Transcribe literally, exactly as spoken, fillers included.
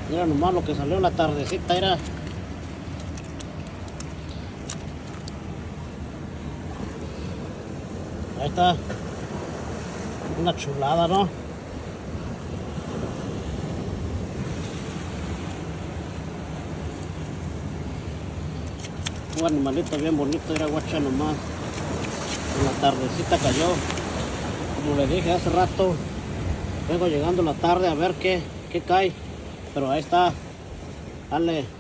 Mira nomás lo que salió en la tardecita, era. Ahí está. Una chulada, ¿no? Un animalito bien bonito, era guacha nomás. En la tardecita cayó. Como le dije hace rato, vengo llegando la tarde a ver qué, qué cae. Pero ahí está. Dale.